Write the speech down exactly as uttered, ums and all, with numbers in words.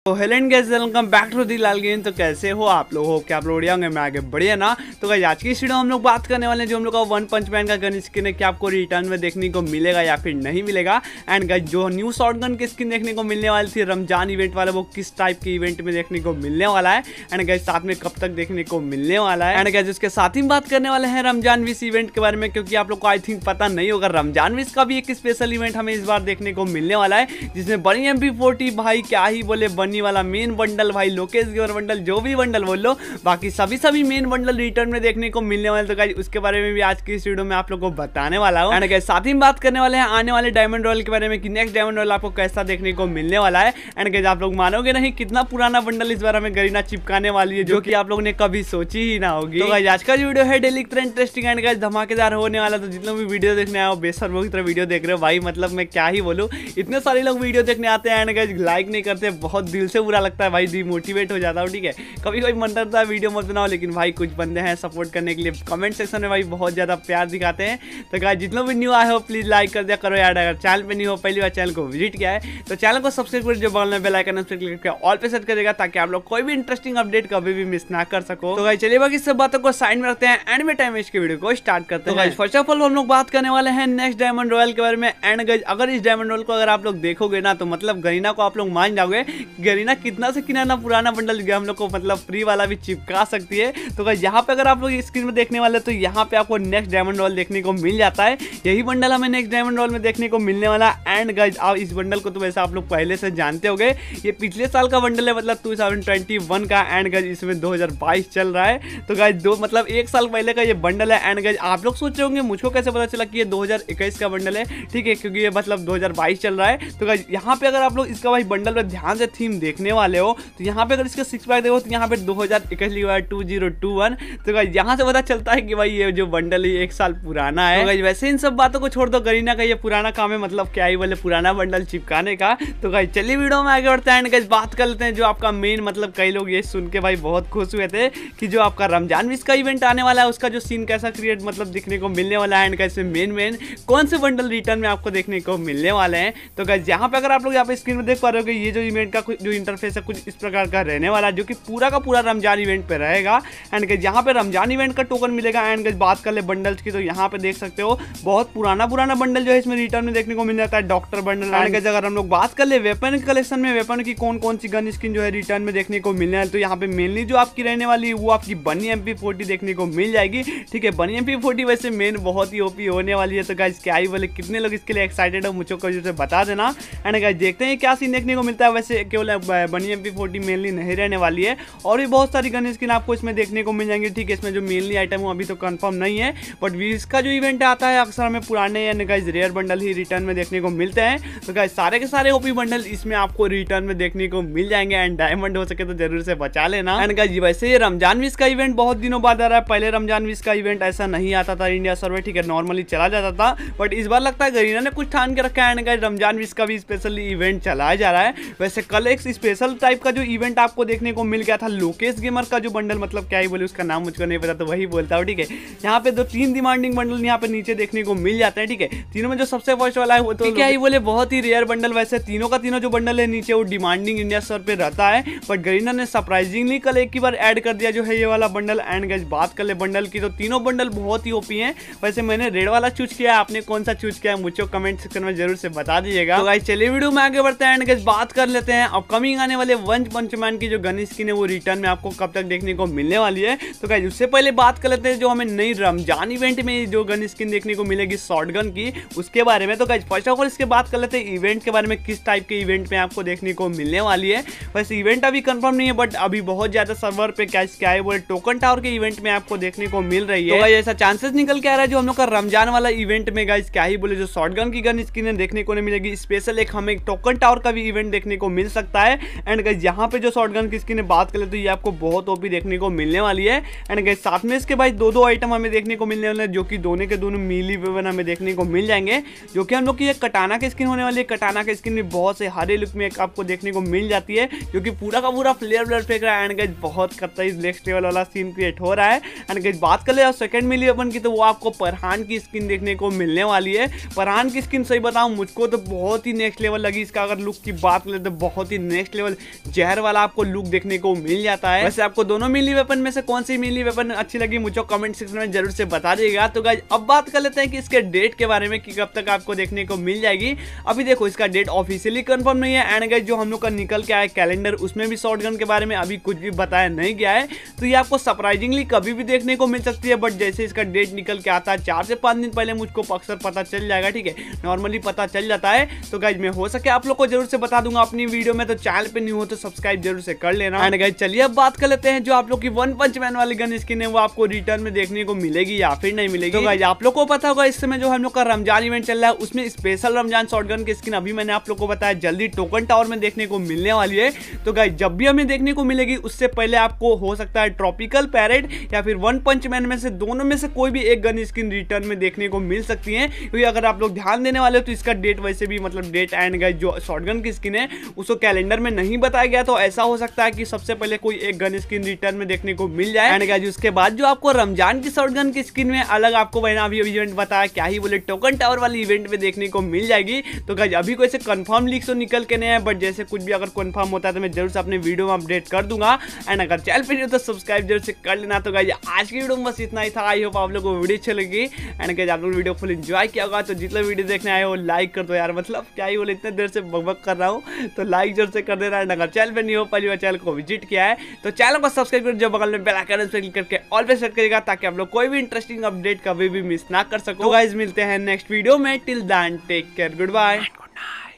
तो hello and guys, welcome back to the लाल game. तो कैसे हो आप लोग? हो क्या आप लोग बढ़िया होंगे? मैं आगे बढ़िया ना। तो गाइस आज की इस वीडियो में हम लोग बात करने वाले हैं जो हम लोग का वन पंच मैन का गन स्किन है, क्या आपको रिटर्न में देखने को मिलेगा या फिर नहीं मिलेगा। एंड गाइस जो न्यू शॉर्ट गन की स्किन देखने को मिलने वाली थी रमजान इवेंट वाला, वो किस टाइप के इवेंट में देखने को मिलने वाला है एंड गाइस साथ में कब तक देखने को मिलने वाला है। एंड गाइस उसके साथ ही बात करने वाले हैं रमजान विश इवेंट के बारे में, क्योंकि आप लोग को आई थिंक पता नहीं होगा रमजान विश का भी एक स्पेशल इवेंट हमें इस बार देखने को मिलने वाला है, जिसमें बनी एम पी फोर्टी भाई क्या ही बोले बनी वाला मेन बंडल भाई लोकेश गेमर बंडल जो भी बंडल बोल लो, बाकी सभी सभी मेन बंडल रिटर्न में देखने को मिलने वाले। तो गाइस उसके बारे में भी आज की इस वीडियो में आप लोगों को बताने वाला हूं। एंड गाइस साथ ही बात करने वाले हैं आने वाले डायमंड रॉयल के बारे में कि नेक्स्ट डायमंड रॉयल आपको कैसा देखने को मिलने वाला है। एंड गाइस आप लोग मानोगे नहीं कितना पुराना बंडल इस बार हमें गरीना चिपकाने वाली है, जो कि आप लोगों ने कभी सोची ही ना होगी। तो गाइस आज का वीडियो है डेली तरह इंटरेस्टिंग एंड गाइस धमाकेदार होने वाला। तो जितने भी वीडियो देखने आओ बेसर वो की तरह वीडियो देख रहे हो भाई, मतलब मैं क्या ही बोलूं, इतने सारे लोग वीडियो देखने आते हैं एंड गाइस लाइक नहीं करते, बहुत दिल से बुरा लगता है भाई, डिमोटिवेट हो जाता हूँ। ठीक है, कभी कभी मन करता है वीडियो मत बनाओ, लेकिन भाई कुछ बंदे हैं सपोर्ट करने के लिए कमेंट सेक्शन में भाई बहुत ज्यादा प्यार दिखाते हैं। तो गाइस जितने भी न्यू आए हो प्लीज लाइक कर दिया करो यार। अगर चैनल पे नहीं हो पहली बार चैनल को विजिट किया है तो चैनल को सब्सक्राइब कर जो बगल में बेल आइकन पे क्लिक करके ऑल पे सेट कर देगा, ताकि आप लोग कोई भी इंटरेस्टिंग अपडेट कभी भी मिस ना कर सको। तो गाइस चलिए बाकी सब बातों को साइड में रखते हैं एंड में टाइम वेस्ट के वीडियो को स्टार्ट करते हैं। गाइस फर्स्ट ऑफ ऑल हम लोग बात करने वाले हैं नेक्स्ट डायमंड रॉयल के बारे में। एंड गाइस अगर इस डायमंड रॉयल को अगर आप लोग देखोगे ना तो मतलब गरीना को आप लोग मान जाओगे, गरीना कितना से कितना पुराना बंडल हम लोग को मतलब फ्री वाला भी चिपका सकती है। तो गाइस यहाँ पे अगर आप लोग स्क्रीन में देखने वाले तो यहाँ पे आपको नेक्स्ट डायमंड रॉयल देखने को मिल जाता है, यही बंडल हमें नेक्स्ट डायमंड रॉयल में देखने को मिलने वाला। एंड गाइस आप इस बंडल को तो वैसे आप लोग पहले से जानते होंगे, ये पिछले साल का बंडल है, मतलब टू थाउजेंड ट्वेंटी वन का। एंड गाइस इसमें दो हज़ार बाईस चल रहा है, तो गाइस दो मतलब एक साल पहले का ये बंडल है। एंड गाइस आप लोग सोच रहे होंगे मुझको कैसे पता चला कि ये दो हज़ार इक्कीस का बंडल है, ठीक है, क्योंकि ये मतलब दो हज़ार बाईस चल रहा है। तो गाइस यहाँ पे अगर आप लोग इसका भाई बंडल पर ध्यान से थीम देखने वाले हो तो यहाँ पे अगर इसका सिक्स पैक देखो तो यहाँ पे दो हज़ार इक्कीस लिखा है टू थाउजेंड इक्कीस। तो गाइस यहाँ से पता चलता है कि भाई ये जो बंडल है एक साल पुराना है। तो गाइस वैसे इन सब बातों को छोड़ दो, गरीना का ये पुराना काम है, मतलब क्या ही बोले पुराना बंडल चिपकाने का। तो गाइस चलिए वीडियो में आगे बढ़ते हैं एंड गाइस बात कर लेते हैं जो आपका मेन, मतलब कई लोग ये सुन के भाई बहुत खुश हुए थे कि जो आपका रमजान विश का इवेंट आने वाला है उसका जो सीन कैसा क्रिएट मतलब दिखने को मिलने वाला है। एंड गाइस मेन मेन कौन से बंडल रिटर्न में आपको देखने को मिलने वाले हैं। तो गाइस यहाँ पे अगर आप लोग यहाँ पे स्क्रीन में देख पा रहे हो कि ये जो इवेंट का जो इंटरफेस है कुछ इस प्रकार का रहने वाला है, जो कि पूरा का पूरा रमजान इवेंट पे रहेगा। एंड गाइस यहाँ पे रमजान इवेंट का टोकन मिलेगा। एंड गाइस बात कर ले बंडल्स की तो यहाँ पे देख सकते हो बहुत पुराना पुराना बंडल जो है इसमें रिटर्न में देखने को मिल जाता है, डॉक्टर बंडल। एंड गाइस अगर हम लोग बात कर ले वेपन कलेक्शन में, वेपन की कौन कौन सी गन स्किन जो है रिटर्न में देखने को मिलने वाली, तो यहाँ पे मेनली जो आपकी रहने वाली है वो आपकी बनी एम पी फोर्टी देखने को मिल जाएगी। ठीक है, बनी एम पी फोर्टी वैसे मेन बहुत ही ओपी होने वाली है। तो गाइस क्या ही बोले, कितने लोग इसके लिए एक्साइटेड हो मुझको कुछ बता देना। एंड गाइस देखते हैं क्या सीन देखने को मिलता है। वैसे केवल बनी एम पी फोर्टी मेनली नहीं रहने वाली है, और भी बहुत सारी गन स्किन आपको इसमें देखने को मिल जाएंगे। ठीक है, इसमें जो मेनली आइटम हो अभी तो कंफर्म नहीं है, बट इसका जो इवेंट आता है अक्सर हमें पुराने एंड गाइस रेयर बंडल ही रिटर्न में देखने को मिलते हैं। तो गाइस सारे के सारे ओपी बंडल इसमें आपको रिटर्न में देखने को मिल जाएंगे। एंड डायमंड हो सके तो जरूर से बचा लेना। एंड गाइस वैसे ये रमजान विश का इवेंट बहुत दिनों बाद आ रहा है, पहले रमजान विश का इवेंट ऐसा नहीं आता था इंडिया सर्वर, ठीक है, नॉर्मली चला जाता था, बट इस बार लगता है गरीना ने कुछ ठान के रखा है। एंड गाइस रमजान विश का भी स्पेशली इवेंट चलाया जा रहा है। वैसे कल एक स्पेशल टाइप का जो इवेंट आपको देखने को मिल गया था लोकेश गेमर का जो बंडल, मतलब क्या ही बोले उसका नाम मुझको नहीं पता तो वही बोलता हूँ। ठीक है, यहाँ पे दो तीन डिमांडिंग बंडल यहाँ पे नीचे देखने को मिल जाते हैं। ठीक है, तीनों में जो सबसे फर्स्ट वाला है वो तो क्या ही बोले बहुत ही रेयर बंडल। वैसे तीनों का तीनों जो बंडल है नीचे वो डिमांडिंग इंडिया सर्वर पे रहता है, बट गरीना ने सरप्राइजिंगली कल एक ही बार ऐड कर दिया जो है ये वाला बंडल। एंड गाइस बात कर ले बंडल की तो तीनों बंडल बहुत ही ओपी हैं। वैसे मैंने रेड वाला चूज किया है, आपने कौन सा चूज किया है मुझे कमेंट सेक्शन में जरूर से बता दीजिएगा। तो गाइस चलिए वीडियो में आगे बढ़ते हैं एंड गाइस बात कर लेते हैं अपकमिंग आने वाले वन पंच मैन की जो गन स्किन है वो रिटर्न में आपको कब तक देखने को मिलने वाली है। तो गाइस उससे पहले बात कर लेते हैं जो हमें नई रमजान इवेंट में जो गन स्किन देखने को मिलेगी शॉटगन की, उसके बारे में। तो गाइस फर्स्ट ऑफ ऑल इसके बात कर लेते हैं इवेंट के बारे में, किस टाइप के इवेंट में आपको देखने को मिलने वाली है। वैसे इवेंट अभी कंफर्म नहीं है, बट अभी बहुत ज्यादा सर्वर पे क्या क्या है बोले टोकन टावर के इवेंट में आपको देखने को मिल रही है। तो गाइस ऐसा चांसेस निकल के आ रहा है जो हम लोग का रमजान वाला इवेंट में गाइस क्या ही बोले जो शॉटगन की गन स्किन देखने को नहीं मिलेगी, स्पेशल एक हमें टोकन टावर का भी इवेंट देखने को मिल सकता है। एंड गाइस यहाँ पे जो शॉटगन की स्किन बात कर ले तो ये आपको बहुत ओपी देखने को मिलने वाली है। एंड गाइस साथ में इसके भाई दो दो आइटम हमें देखने को मिलने वाले हैं, जो कि दोनों के दोनों मीली वेपन हमें देखने को मिल जाएंगे, जो कि हम लोग की एक कटाना की स्किन होने वाली है। कटाना की स्किन भी बहुत से हरे लुक में आपको देखने को मिल जाती है, जो कि पूरा का पूरा फ्लेयर ब्लर फेंक रहा है। एंड गाइस बहुत कतई नेक्स्ट लेवल वाला सीन क्रिएट हो रहा है। एंड गाइस बात कर ले सेकंड मिली वेपन की तो वो आपको फरहान की स्किन देखने को मिलने वाली है। फरहान की स्किन सही बताऊं मुझको तो बहुत ही नेक्स्ट लेवल लगी, इसका अगर लुक की बात करें तो बहुत ही नेक्स्ट लेवल जहर वाला आपको लुक देखने को मिल जाता है। वैसे आपको दोनों मिली वेपन में से कौन सी मिली वेपन अच्छी लगी मुझे कमेंट सेक्शन में जरूर से बता दीजिएगा। तो गाइस अब बात कर लेते हैं कि इसके डेट के बारे में कि कब तक आपको देखने को मिल जाएगी। अभी देखो इसका डेट ऑफिशियली कंफर्म नहीं है एंड गाइस जो हम लोग का निकल के आया कैलेंडर उसमें भी शॉटगन के बारे में अभी कुछ भी बताया नहीं गया है, तो ये आपको सरप्राइजिंगली कभी भी देखने को मिल सकती है। बट जैसे इसका डेट निकल के आता है चार से पाँच दिन पहले मुझको अक्सर पता चल जाएगा, ठीक है, नॉर्मली पता चल जाता है। तो गाइस मैं हो सके आप लोग को जरूर से बता दूंगा अपनी वीडियो में, तो चैनल पे न्यू हो तो सब्सक्राइब जरूर से कर लेना। एंड गाइस चलिए अब बात कर लेते हैं जो आप लोग की वन पंच मैन वाली गन स्किन है वो आपको रिटर्न में देखने को मिलेगी या फिर नहीं मिलेगी। तो गाइस आप लोग को पता होगा इस समय जो हम लोग का रमजान इवेंट चल रहा है उसमें स्पेशल रमजान शॉटगन की स्किन अभी मैंने आप लोग को बताया जल्दी टोकन टावर में देखने को मिलने वाली है। तो गाइस जब भी हमें देखने को मिलेगी उससे पहले आपको हो सकता है ट्रॉपिकल पैरेट या फिर वन पंच मैन में से दोनों में से कोई भी एक गन स्किन रिटर्न में देखने को मिल सकती है। क्योंकि अगर आप लोग ध्यान देने वाले हो तो इसका डेट वैसे भी मतलब डेट एंड गाइस जो शॉटगन की स्किन है उसको कैलेंडर में नहीं बताया गया, तो ऐसा हो सकता है कि सबसे पहले कोई एक गन स्किन रिटर्न में देखने को मिल जाए। एंड गाइस उसके बाद जो आपको रमजान की शॉटगन की स्किन में अलग आपको मैंने अभी इवेंट बताया क्या ही बोले टोकन टावर वाली इवेंट में देखने को मिल जाएगी। तो गाइस अभी कोई से कंफर्म लीक तो निकल के नहीं है, बट जैसे कुछ भी अगर कंफर्म होता है तो मैं जरूर से अपने वीडियो में अपडेट कर दूंगा। एंड अगर चैनल पे तो सब्सक्राइब जरूर से कर लेना। तो गाइस आज की वीडियो में बस इतना ही था। आई होप आप लोगों को वीडियो अच्छी लगी एंड गाइस आप लोग वीडियो फुल एंजॉय किया होगा। तो जितने वीडियो देखने आए हो लाइक कर दो यार, मतलब क्या ही बोले इतने देर से बकबक कर रहा हूँ, तो लाइक जरूर से कर देना। एंड अगर चैनल पे नहीं हो पहली बार चैनल को विजिट किया है तो चैनल को सब्सक्राइब कर जो बगल में बेल आइकन पे क्लिक करके ऑल पे सेट करिएगा ताकि आप लोग कोई भी इंटरेस्टिंग अपडेट कभी भी मिस ना कर सको। गाइस मिलते हैं नेक्स्ट वीडियो में, till then take care, good bye, good night.